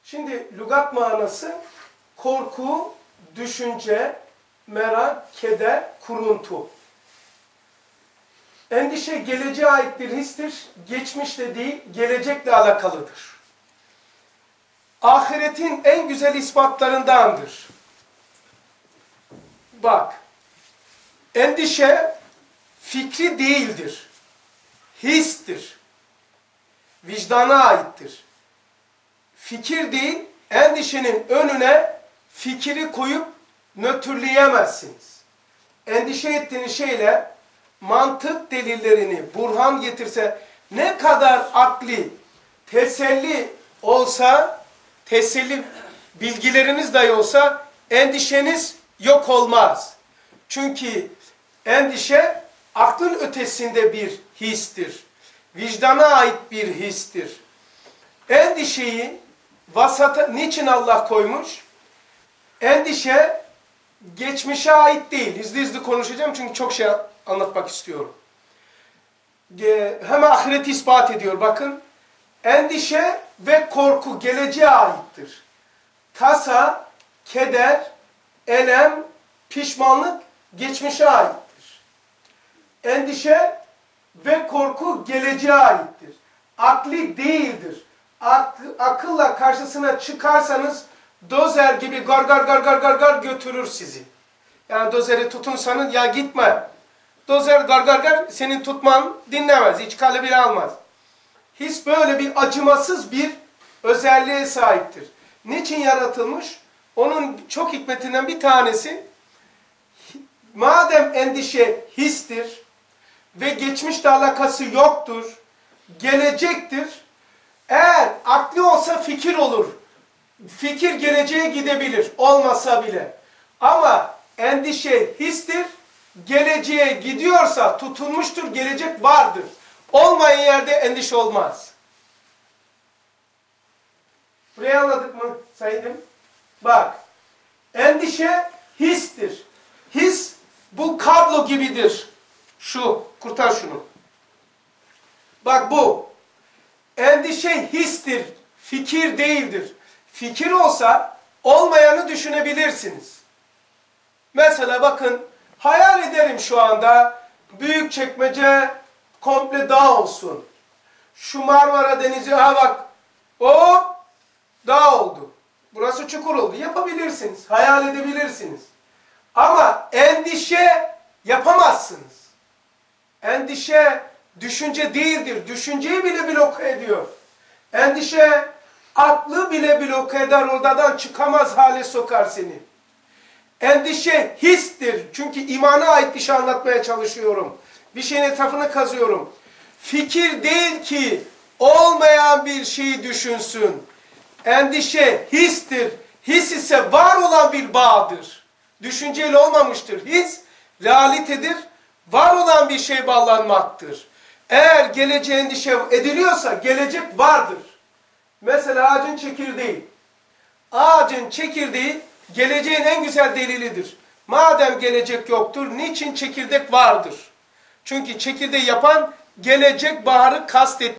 Şimdi lügat manası korku, düşünce, merak, keder, kuruntu. Endişe geleceğe ait bir histir. Geçmişle değil, gelecekle alakalıdır. Ahiretin en güzel ispatlarındandır. Bak, endişe fikri değildir. Histir. Vicdana aittir. Fikir değil, endişenin önüne fikri koyup nötrleyemezsiniz. Endişe ettiğiniz şeyle mantık delillerini burhan getirse, ne kadar akli, teselli olsa, teselli bilgileriniz dahi olsa, endişeniz yok olmaz. Çünkü endişe aklın ötesinde bir histir. Vicdana ait bir histir. Endişeyi vasata niçin Allah koymuş? Endişe geçmişe ait değil. Hızlı konuşacağım çünkü çok şey anlatmak istiyorum. Hem ahireti ispat ediyor bakın. Endişe ve korku geleceğe aittir. Tasa, keder, elem, pişmanlık geçmişe aittir. Endişe ve korku geleceğe aittir. Akli değildir. Akılla karşısına çıkarsanız dozer gibi gar gar götürür sizi. Yani dozeri tutunsanız ya gitme. Dozer gar senin tutman dinlemez. Hiç kale bile almaz. His böyle bir acımasız bir özelliğe sahiptir. Niçin yaratılmış? Onun çok hikmetinden bir tanesi, madem endişe histir ve geçmişle alakası yoktur, gelecektir. Eğer akli olsa fikir olur. Fikir geleceğe gidebilir, olmasa bile. Ama endişe histir, geleceğe gidiyorsa tutunmuştur, gelecek vardır. Olmayan yerde endişe olmaz. Burayı anladık mı Sayınım? Bak, endişe histir. His bu kablo gibidir. Şu, kurtar şunu. Bak bu. Endişe histir, fikir değildir. Fikir olsa olmayanı düşünebilirsiniz. Mesela bakın, hayal ederim şu anda Büyükçekmece komple dağ olsun. Şu Marmara Denizi, ha bak, hop, dağ oldu. Burası çukur oldu. Yapabilirsiniz, hayal edebilirsiniz. Ama endişe yapamazsınız. Endişe düşünce değildir. Düşünceyi bile bloke ediyor. Endişe aklı bile bloke eder, oradan çıkamaz hale sokar seni. Endişe histir. Çünkü imana ait bir şey anlatmaya çalışıyorum. Bir şeyin etrafını kazıyorum. Fikir değil ki olmayan bir şeyi düşünsün. Endişe histir. His ise var olan bir bağdır. Düşünceyle olmamıştır. His realitedir. Var olan bir şey bağlanmaktır. Eğer geleceğe endişe ediliyorsa gelecek vardır. Mesela ağacın çekirdeği. Ağacın çekirdeği geleceğin en güzel delilidir. Madem gelecek yoktur, niçin çekirdek vardır? Çünkü çekirdeği yapan gelecek baharı kastetmiştir.